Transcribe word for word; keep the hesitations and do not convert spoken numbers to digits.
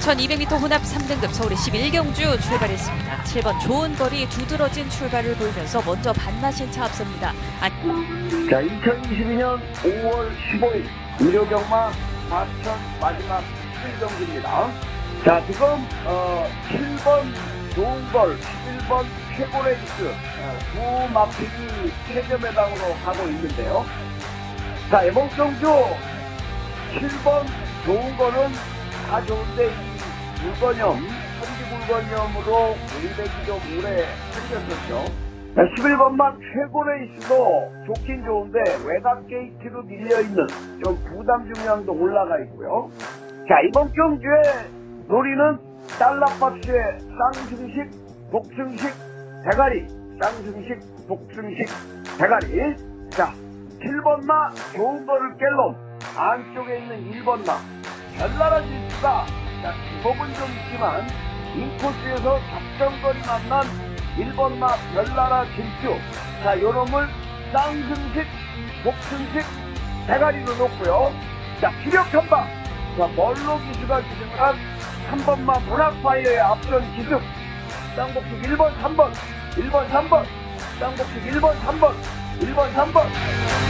천이백 미터 혼합 삼 등급 서울의 십일 경주 출발했습니다. 칠 번 좋은 거리 두드러진 출발을 보이면서 먼저 반나신 차 앞섭니다. 아... 자, 이천이십이 년 오월 십오일 무료경마 사천 마지막 칠 경기입니다. 자, 지금 어, 칠 번 좋은 걸, 십일 번 최고 레이스 어, 두 마필이 최저 매당으로 가고 있는데요. 자, 이번 경주 칠 번 좋은 거는 다 좋은데 이 물건염, 천지 물건염으로 물백이 좀 오래 생겼었죠. 십일 번만 최고 레이스도 좋긴 좋은데 외곽 게이트로 밀려있는 좀 부담 중량도 올라가 있고요. 자, 이번 경주에 놀이는 달러박스의 쌍승식, 복승식, 대가리, 쌍승식, 복승식, 대가리. 자, 칠 번마 좋은 거를 깰놈 안쪽에 있는 일 번마 별나라 질주가 자, 기복은 좀 있지만 인코스에서 작전거리 만난 일 번마 별나라 질주. 자, 요놈을 쌍승식, 복승식, 대가리로 놓고요. 자, 기력 전방. 자, 멀로 기수가 기승한 삼 번마 문학파이어의 앞선 기승. 쌍복식 일 번, 삼 번, 일 번, 삼 번, 쌍복식 일 번, 삼 번, 일 번, 삼 번.